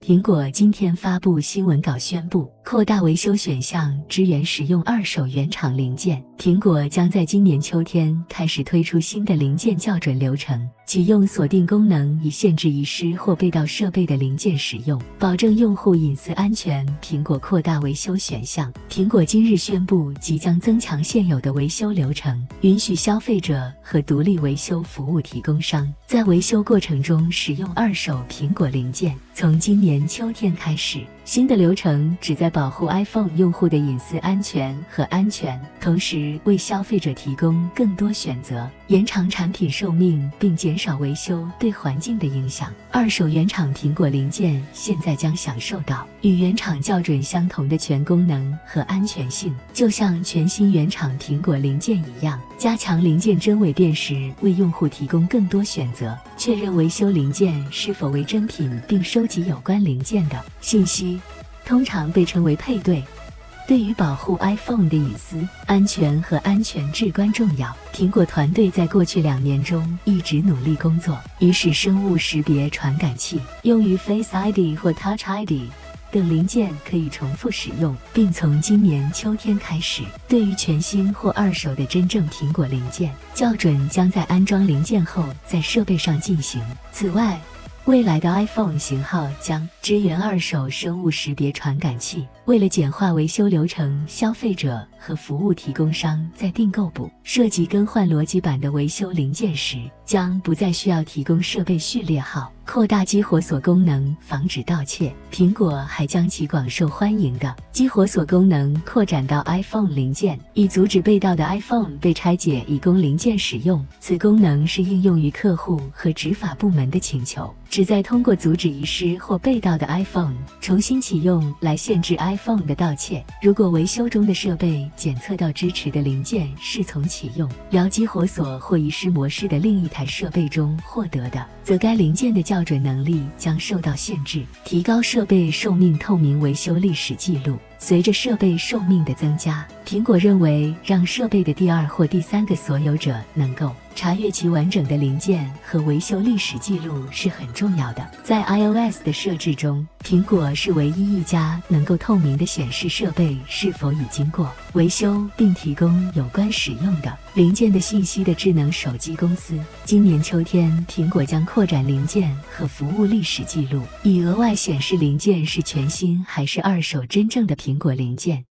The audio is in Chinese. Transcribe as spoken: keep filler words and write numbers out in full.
苹果今天发布新闻稿宣布，扩大维修选项，支援使用二手原厂零件。苹果将在今年秋天开始推出新的零件校准流程，启用锁定功能，以限制遗失或被盗设备的零件使用，保证用户隐私安全。苹果扩大维修选项。苹果今日宣布，即将增强现有的维修流程，允许消费者和独立维修服务提供商在维修过程中使用二手苹果零件。从今年秋天开始，新的流程旨在保护 iPhone 用户的隐私安全和安全，同时为消费者提供更多选择，延长产品寿命并减少维修对环境的影响。二手原厂苹果零件现在将享受到与原厂校准相同的全功能和安全性，就像全新原厂苹果零件一样，加强零件真伪辨识，为用户提供更多选择，确认维修零件是否为真品，并收集有关零件的信息，通常被称为配对。对于保护 iPhone 的隐私、安全和安全至关重要。苹果团队在过去两年中一直努力工作，以使生物识别传感器用于 Face I D 或 Touch I D 等零件可以重复使用，并从今年秋天开始，对于全新或二手的真正苹果零件，校准将在安装零件后在设备上进行。此外，未来的 iPhone 型号将支援二手生物识别传感器。为了简化维修流程，消费者和服务提供商在订购部涉及更换逻辑板的维修零件时，将不再需要提供设备序列号。扩大激活锁功能，防止盗窃。苹果还将其广受欢迎的激活锁功能扩展到 iPhone 零件，以阻止被盗的 iPhone 被拆解以供零件使用。此功能是应用于客户和执法部门的请求，旨在通过阻止遗失或被盗的 iPhone 重新启用来限制 iPhone 的盗窃。如果维修中的设备检测到支持的零件是从启用聊激活锁或遗失模式的另一台设备中获得的，则该零件的校准能力将受到限制。提高设备寿命透明维修历史记录。随着设备寿命的增加，苹果认为让设备的第二或第三个所有者能够查阅其完整的零件和维修历史记录是很重要的。在 iOS 的设置中，苹果是唯一一家能够透明地显示设备是否已经过维修并提供有关使用的零件的信息的智能手机公司。今年秋天，苹果将扩展零件和服务历史记录，以额外显示零件是全新还是二手真正的苹果零件。